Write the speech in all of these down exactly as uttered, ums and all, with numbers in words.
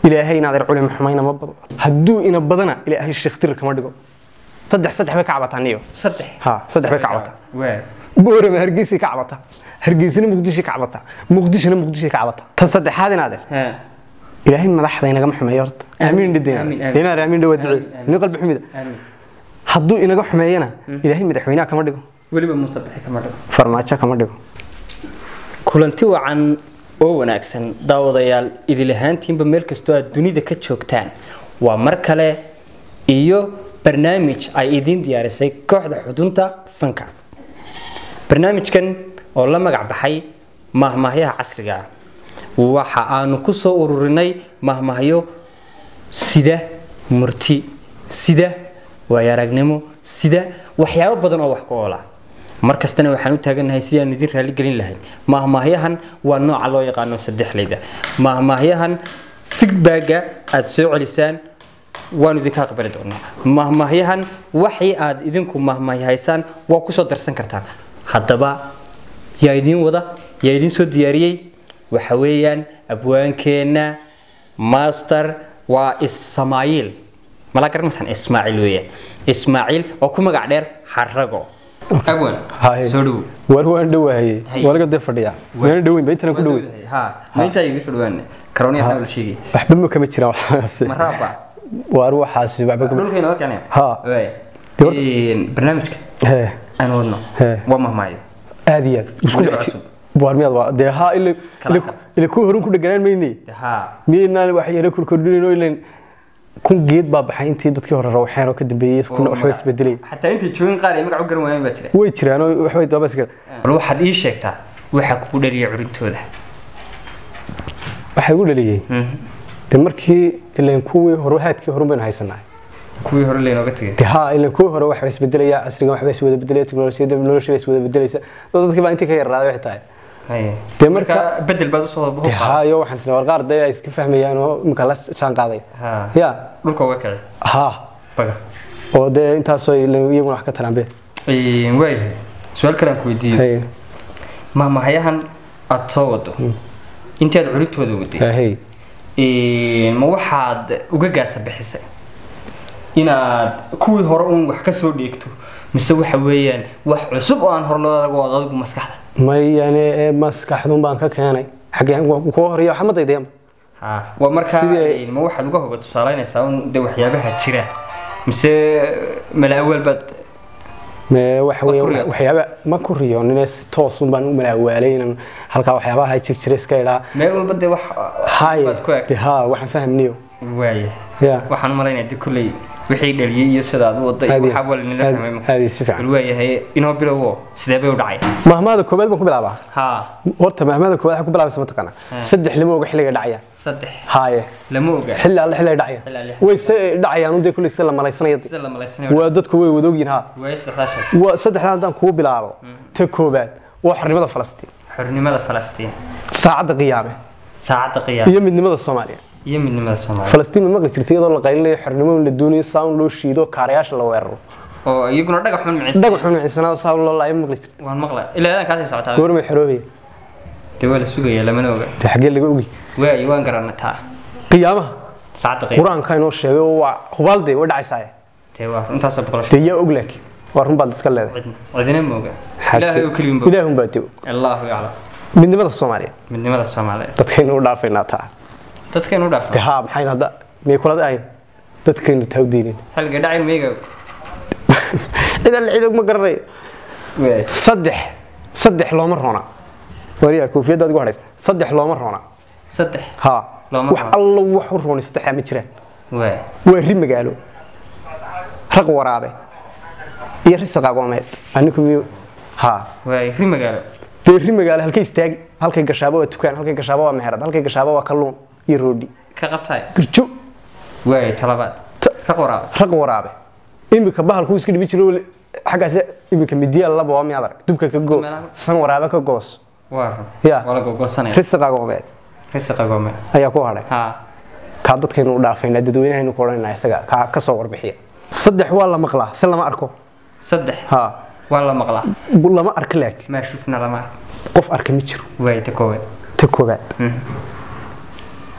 ilaahay inaad culimo xumayna ma bado hadduu ina badana ilaahay sheekh tir kama dhigo saddex saddex bay ka cabataan iyo saddex ha saddex bay ka cabataan waa boorama hargeysa ka cabata hargeysina muqdisho ka cabata muqdishona muqdisho ka cabata tan saddexaad inaad ha ilaahay madaxda inaga xumeeyo horta aamin dhideen inaad aamin dhawaad ducee qalbi xumida aamin hadduu inaga xumeeyana ilaahay madaxweynaha kama dhigo waliba musabbix kama dhigo farmaajo kama dhigo kulanti wacan oo wanaagsan daawadayaal idil ahaantiinba meel kastoo aad dunida ka joogtaan waa mar kale iyo barnaamij ay idin diyaarisay kooxda xudunta fanka barnaamijkan oo la magac baxay mahmahyaha casriga ah waxa aanu ku soo ururinay mahmahyo sida murti sida waayaragnimo sida waxyaabo badan oo wax ku oola markastana waxaan u taaganahay si aan idin raali gelin lahayn mahmahyahan waa nooca loo yaqaan saddexleyda mahmahyahan feedback aad soo celisaan waan idin ka aqbali doonaa mahmahyahan waxii aad idinku mahmahyaysaan waa ku soo darsan kartaan haddaba yaa idin wada yaa idin soo diyaariyay waxa weeyaan abwaankeena master waa Ismaaciil mala garanaysan Ismaaciil weeyaan Ismaaciil oo ku magac dheer Xarago abwaan soo dhaw war waan dhawaayay walaga dad fadhiya waan dhawayn baytana ku dhawayn ha maanta ay fadhiyaan karooniya hawlo sheegay waxba ma kama jiraan waxaas maraba waa ruuxaas waxba kama dhulkeena waa keenay ha ee barnaamijka he aan wadno waa mahmaayo aad iyo aad isku dhacay warmiyad waa de ha ila ila ku horun ku dhaganaan meeyni ha meeyna wax yara ku kordhinayno ileen kun geed baa baxay intii dadkii hore waxaan oo ka dambeeyay kuna wax isbedelay hatta intii joogin qaar ay magac u garan waayeen baa jira way jiraan oo wax way dabas kale bal waxaad ii sheegtaa waxa ku dhaliyay curintooda waxa ugu dhaliyay de markii ileen kuwii hore haadkii hore baan haysanaa kuwii hore leeno ka tagay ha ileen kuwii hore wax isbedelaya casriga wax is wada bedelaya teknolojiyada nolosha is wada bedelaysa dadkii baa intii ka yaraaday wax tahay de marka bedel baad soo buu ha yo waxaan isla warqaar day iska fahmayaan oo imka la jaan qaaday ya dhulka uga kacay ha baga oo de intaas oo iyagu wax ka taranbe ee way su'aal kale ku weydiiyay ma mahayahan aad soo wado intaad curintooda waday hey ee ma waxaad uga gaasa bixisay inaad kuwii hore uun wax ka soo dheegto mise waxa weeyaan wax cusub oo aan hor loo wado adigu maskaxda ما يعني مسكحدون بان ka keenay xagee ku horiyo xamadeedeen ha waa marka ma waxaad uga hogato saalaynaysaa in de waxyaabaha jira mise malaawal bad ma wax weey waxyaaba ma ku riyo inaas toos un baan u malaawaleyn halka waxyaabaha jir jir iska ila meel walba de wax bad ku ag ha waxaan fahmniyo waaya ya waxaan u maleynaa de kulay wixii dhaliyay iyo sida aad u waday waxa wal in la fahmay hadi si fiican waayahay inoo bilowo sidee bay u dhacay mahmaada koobaad baan ku bilaabaa ha horta mahmaada koobaad waxa ku bilaabay samataqana saddex limo uga xiliga dhacaya saddex haaye lama oga xilli alla xilli dhacaya way say dhacayaan uu kulli sida la malaysanayo sida la malaysanayo waa dadku way wadogin ha way saddexdaashay waa saddexdan dan ku bilaabo ta koobaad waa xornimada Falastiin xornimada Falastiin saacada qiyaame saacada qiyaame iyo midnimada Soomaaliya iyo midnimada Soomaaliya Falastiin ma maqli jirtay iyadoo la qaylinayo xornimo la doonayo saan loo shiido kaarayaasha la weeraro oo iyaguna dhagax xun micisa dhagax xun micisa saan loo laayay maqli jirtay waan maqlay ilaa aan ka sii socotaa goorma xoroobay dawla sugaya lama oga xagee laga ogi way waan garanaa qiyaamaha saacada qiyaamaha quraanka inoo sheegay waa hubaalday way dhacaysaa tee waa intaas boqol tee og laakiin waa run baad iska leedahay cidina ma oga ilaahay oo kaliya ma ilaahay baad tiyo Allahu ya'lam midnimada Soomaaliya midnimada Soomaaliya dadkeen u dhaafayna taa dadkeen u dhaafay ها maxay hada meey kula daay dadkeen tawdiinin halka dhacay meega ida la ciidag ma garanay way saddex saddex looma roona wariya koofiyada adigu hareys saddex looma roona saddex ha looma wax alla wax u roona saddex ma jiraan way way ri magaalo raq waraabe iyo risqa goomeed anigu mi ha way ri magaalo ri magaalo halkay istaag halkay gashaabo waa tukaan halkay gashaabo waa meherad halkay gashaabo waa kalluun iyo roodi ka qabtay gurjo way talabaad raq waraabe raq waraabe imika bahalku iska dhibi jiro xagaas imika midiya laba waa miyaad arag dubka ka go san waraabe ka goos waa ya wala gogosanay risqa goomeed risqa goomeed ayaa ku haray ha ka dadkeenu u dhaafayna dadweynaheenu ku oranayna isaga ka ka soo warbixiya saddex waa la maqlaa si lama arko saddex ha waa la maqlaa lama arko laakiin ma shufna lama qof arka ma jiro way ta koobaad ta koobaad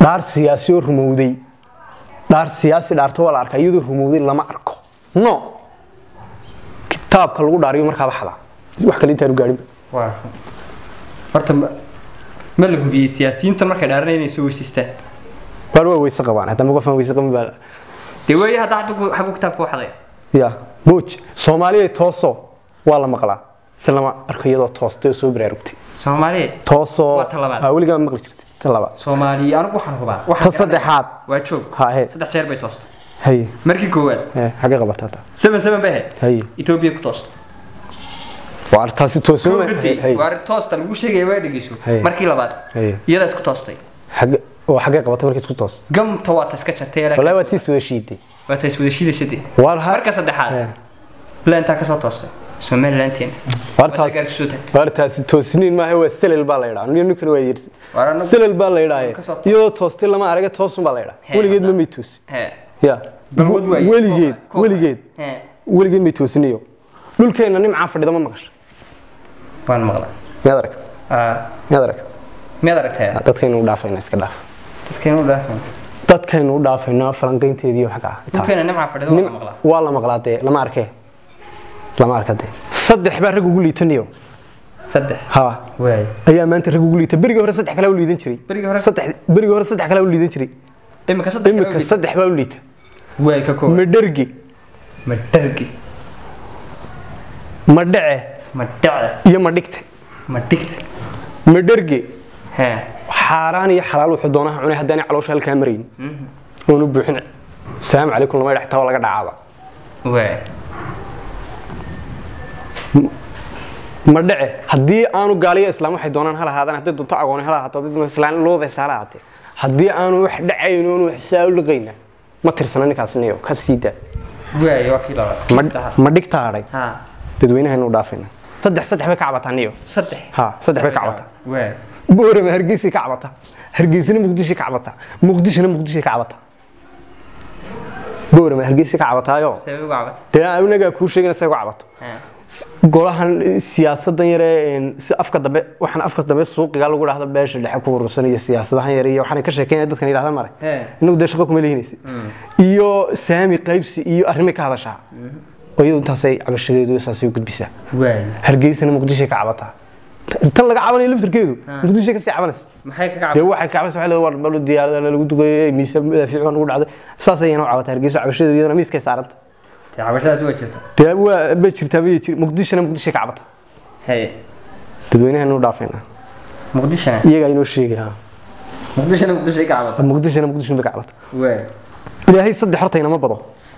dhaar siyaasi oo rumowday dhaar siyaasi dhaarto wala arka iyadoo rumowday lama arko no kitaabka lagu dhaariyo markaa baxda wax kale inta gaarin waa horta ma la hubiyay siyaasiyiinta markay dhaaranayeen soo weysiistaan war way weysa qabaan hadda ma qofan weysa qabin baa de way hadda xaq kitaabka waxday ya buuj Soomaaliya tooso waa la maqlaa salama arko iyadoo toostay soo baraarugtay Soomaaliya tooso ha waliga maqli jirtay talaba Soomaaliya anigu waxaan hubaa waxa saddexaad waa joog ha he saddex jeer bay toostay hay markii koowaad ee xaqi qabataa seven seven bay hay Ethiopia ku toostay waa taasi tooso hay waa toosta lagu sheegay way dhigayso markii labaad iyada isku toostay xaq oo xaqi qabatay markii isku toostay gamta waa taska jartay walaal waa tii soo shiiday waa tii soo shiiday waa marka saddexaad planta ka soo toostay Somalilanteen wartaas wartaas toosniin ma waa stalil baa la yiraahdaa niyo kale waa yirti stalil baa la yiraahdaa iyo toostil lama araga toosun baa la yiraahdaa waligeed ma mitus he ya waligeed waligeed he waligeed mitusniyo dhulkeena nimca fadhida ma maqashay waan maqlay yaad arag ah yaad arag miyaad aragtay dadkeenu u dhaafayna iska dhaaf dadkeenu u dhaafayna dadkeenu u dhaafayna falanqaynteedii waxa ka dhulkeena nimca fadhida waa la maqlaa waa la maqlaatay lama arkay lama arkay saddex baa rag ugu liitanayo saddex ha way ayaa maanta rag ugu liita bariga hore saddex kale u liidan jiray bariga hore saddex bariga hore saddex kale u liidan jiray imika saddex imika saddex baa u liita way ka koob madhargi madhargi madhace madhace iyo madhigta madhigta madhargi ha xaaraan iyo xalaal wuxuu doonaha cunay hadaan caloosha halka marin oo nu buuxin salaam calaykum lama dhaxtaa laga dhacaaba way ma dhace hadii aanu gaaliyo islaam waxay doonaan hal ahaadaan hadii doonto agoon hal ahaato dad islaam looday saalaate hadii aanu wax dhacayno oo wax saa'il qeyna ma tirsana ninkaasniyo ka siida way wakiilada ma dhigtaaday ha dadweynaha inuu dhaafina saddex saddex bay ka cabataniyo saddex ha saddex bay ka cabata way boorama hargeysa ka cabata hargeysina muqdisho ka cabata muqdishona muqdisho ka cabata boorama hargeysa ka cabataayo sabab cabata taa anaga ku sheegana say ku cabato golahan siyaasadan yare si afka dambe waxaan afka dambe suuqiga lagu dhaahdo beesha dhexe ku urursanaya siyaasadahan yare iyo waxaan ka sheekeynaa dadkan yiraahdaan mare inuu de shaqo kuma leeyahay iyo saami qaybsi iyo arrimo ka hadashaa oo iyadu intaasay cabashadeedu saasay u gudbisaa way hargeysana muqdisho ka cabata tan laga cabanayo laftirkeedu muqdisho ka sii cabanaysa maxay ka cabata waxay ka cabanaysaa waxa war bal diyaarada lagu duqeeyay miisa fiican ugu dhacday saasay inuu cabata hargeysa cabashadeedu iyadana miiska saaranta تعبشات waa jirta taa waa ba jirta ba jirta muqdishona muqdisho ka cabata hay dadweynaha inuu dhaafayna muqdishona iyaga inuu sheegay muqdishona muqdisho ka cabata muqdishona muqdisho ka cabata way ilaahay saddex horta ina ma bado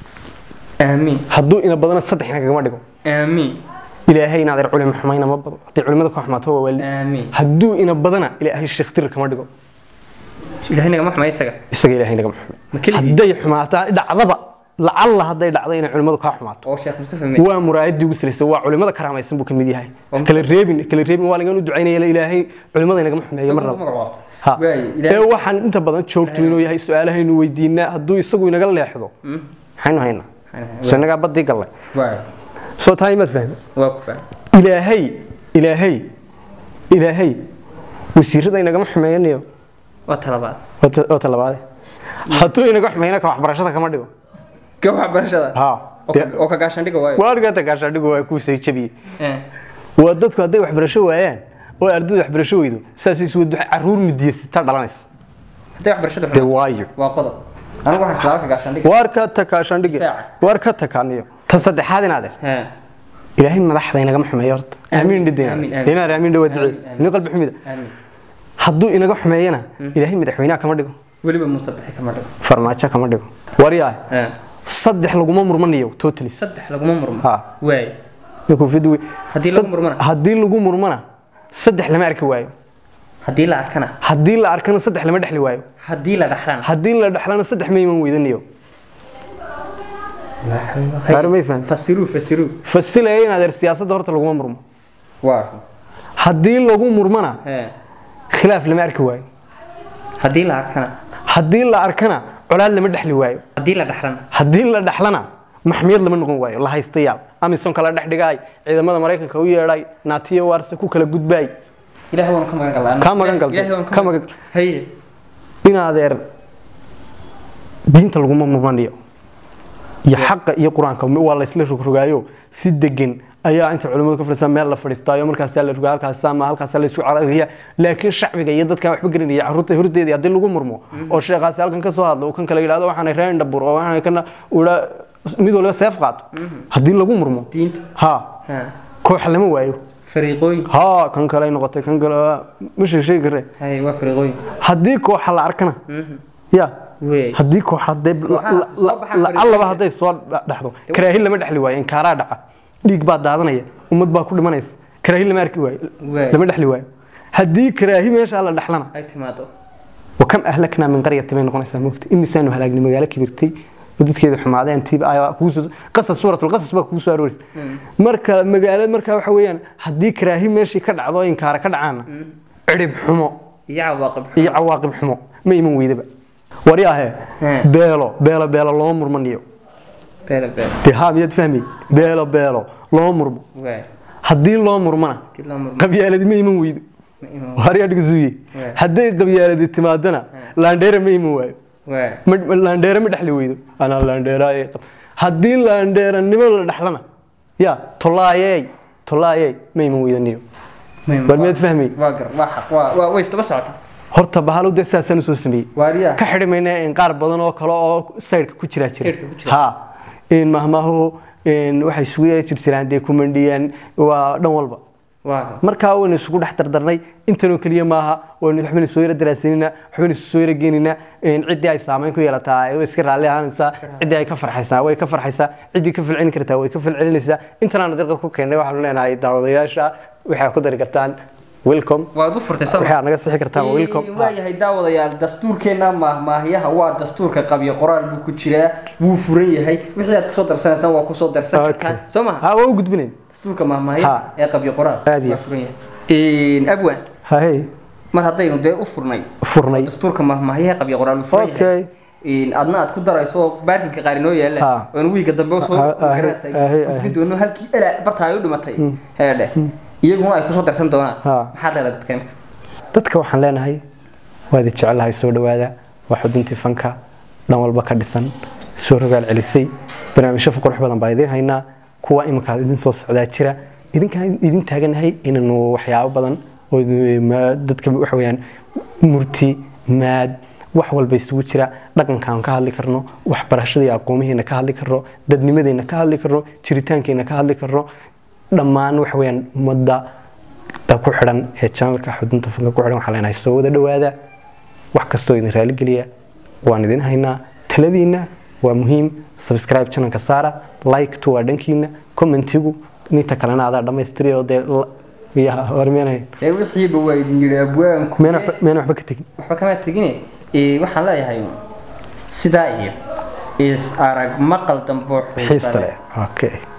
aamin hadduu ina badana saddex ina kaga dhigo aamin ilaahay ina dar culimo xumayna ma bado haddii culimada ku xumaato waa wali aamin hadduu ina badana ilaahay sheekh tir kama dhigo ilaahay naga maxmay isaga isaga ilaahay naga maxmay hadday xumaataa dhacdaba lacalla hadday dhacdo inay culimadu ka xumaato oo sheekh mustafa waa muraayadii ugu saleysay waa culimada karaamaysan buu kamid yahay kala reebin kala reebin waa laga u ducaynaya ilaahay culimada inaga maxmeeyo marnaba ha ee waxaan inta badan joogto inuu yahay su'aalahaynu weydiinaa hadduu isagu inaga leexdo maxaynu haynaa soo inaga badii galay waay soo tahay ma fahmi waa ku fahmi ilaahay ilaahay ilaahay wasiirada inaga maxmeeyanayo waa talabaad waa talabaad hadduu inaga maxmeeyna ka waxbarashada kama dhigo ka waxbarashada ha oo ka gaashan dhigo waayo waa argata gaashan dhigo waa ku soo jabiye ee waa dadku haday waxbarasho waayaan oo ardaydu waxbarasho weydo saas isoo dux caruur midiyasta dhalanaysa haday waxbarashada de waayo waa qodob anigu waxaan islaamka ka gaashan dhigo war ka ta gaashan dhigo war ka ta kaaniyo tan saddexaad inaad ee ilaahay madaxda inaga maxmeeyo horta aamin dhideen ina aamin dhaw ducay in qalbi xumida aamin hadduu inaga xumeeyana ilaahay madaxweynaha kama dhigo waliba musabbix kama dhigo farmaajo kama dhigo wariyaa ee saddex laguma murmanayo totally saddex laguma murmo ha way niku fidwi hadii lagu murmana hadii lagu murmana saddex lama arki waayo hadii la arkana hadii la arkana saddex lama dhaxli waayo hadii la dhaxlana hadii la dhaxlana saddex ma iman weydaniyo farmay fan fasiru fasiru fasilay in adeer siyaasadda horta lagu murmo waa hadii lagu murmana ee khilaaf lama arki waayo hadii la arkana hadii la arkana colaad lama dhaxli waayo hadii la dhaxlana hadii la dhaxlana maxmiyad lama noqon waayo la haystayaal amison kala dhaxdhigay ciidamada Mareykanka u yeeray naatiyo warsa ku kala gudbay ilaahay waan ka magan galnaa ka magan galnaa ka magan haye in adeer diinta laguma murmanayo iyo xaqa iyo quraanka waa la isla rogrogaayo si degan ayaa inta culimadu ka fadhiistaan meel la fadhiistaayo markaas la rogaa halkaas ama halkaas la isku caraqiya laakiin shacbiga iyo dadka waxba garanaya carruurta horteedii hadii lagu murmo oo sheekhaas halkan ka soo hadlo kan kale yiraahdo waxaan reen dabur oo waxaan kana ula mid walba seef qaato hadii lagu murmo diinta ha koox lama waayo fariiqooyin ha kan kale noqotay kan kale mishi shay gare hay waa fariiqooyin hadii koox la arkana ya hadii koox hadii alla haday soo dhaxdo karaahin lama dhaxli waayo in kaaraa dhaca dhiig baa daadanaya ummad baa ku dhimanaysa karaahi lama arki waayo lama dhaxli waayo haddii karaahi meesha la dhaxlana ay timaado wakam ahlakna min qaryatin bay noqonaysaa moogta imisaanu halaagni magaalo kibirtay dadkeedu xumaadeen tiib ayaa kuusoo qasas suuratul qasas baa kuusoo arooris marka magaalada marka waxa weeyaan haddii karaahi meeshii ka dhacdo in kaara ka dhacaana cirib xumo iyo cawaaqib xumo iyo cawaaqib xumo ma iman weydaba wariyaahe beelo beelo beelo loo murmaniyo beelo beelo tihaam yad fahmi beelo beelo loo murmo haddii loo murmana qabyaaladi ma iman weydo wariyaa dhigasuuye haddii qabyaaladi timaadana laandheera ma iman waayo laandheera ma dhexli weydo anaa laandheera haddii laandheeranimo la dhexlana ya tolaayey tolaayey ma iman weydo niyo barmeed fahmi waa gar waa xaq waa way istaba socota horta bahalo de saasan soo sameeyay ka xidhimayna in qaar badan oo kale oo side ku jira jira ha in mahmaho in waxay isugu yeeri jireen de kumandiyaan waa dhan walba marka oo isugu dhex dardarnay intanoo kaliya maaha oo waxbana soo yara daraasinina waxbana soo yara geenina in cidii ay saameyn ku yeelataa ay iska raali ahaanaysa cidii ay ka farxaysaa way ka farxaysaa cidii ka filcin kartaa way ka filcinaysaa intana dadka ku keenay waxa leenahay daawadayaasha waxay ku dari kartaan welcome waad u furtay soo waxa naga sixi kartaa welcome waa yahay daawadayaal dastuurkeena maahmaahiyaha waa dastuurka qabiyo qoraal buu ku jiraa wuu furan yahay wixii aad ku soo darsanaysan waa ku soo darsan kartaan soo ma ha waa u gudbineen dastuurka maahmaahiyaha ee qabiyo qoraal waa furan yahay in abwan hay mar hadaynu de u furnay furnay dastuurka maahmaahiyaha qabiyo qoraal uu furan yahay in adna aad ku darayso baarkinka qaarinoo yeela oo wiiga dambe soo garaasay doono halkii ila bartaayo dhimatay heede iyaguna ay ku soo darsan doonaan maxaa leedahay dadka dadka waxaan leenahay waa idin jecelahay soo dhawaada waa xuduntii fanka dhan walba ka dhisan soo rogaal celisay barnaamijyo qurux badan baa idin haynaa kuwa imika idin soo socdaa jira idinka idin taaganahay inanu waxyaabo badan oo dadka waxa weeyaan murti maad wax walba isugu jira dhaqankaan ka hadli karno waxbarashada iyo aqoontiina ka hadli karno dadnimadeena ka hadli karno jiritaankeena ka hadli karno dhammaan wax weeyaan umada ku xiran ee channelka xudunta fanka ku xiran waxa leenahay soo wada dhawaada wax kasto idin raali galiya waan idin haynaa taladiina waa muhiim subscribe channelka saara like to dhankiina commentigu inta kalena aad dhameystiriyo de ya warmeenay ee wixii ba way idin yiri abwaanku meena meena waxba ka tagin waxba kama tagin ee waxaan leeyahay sidaa iyo is arag maqal dambo xiisa leh okay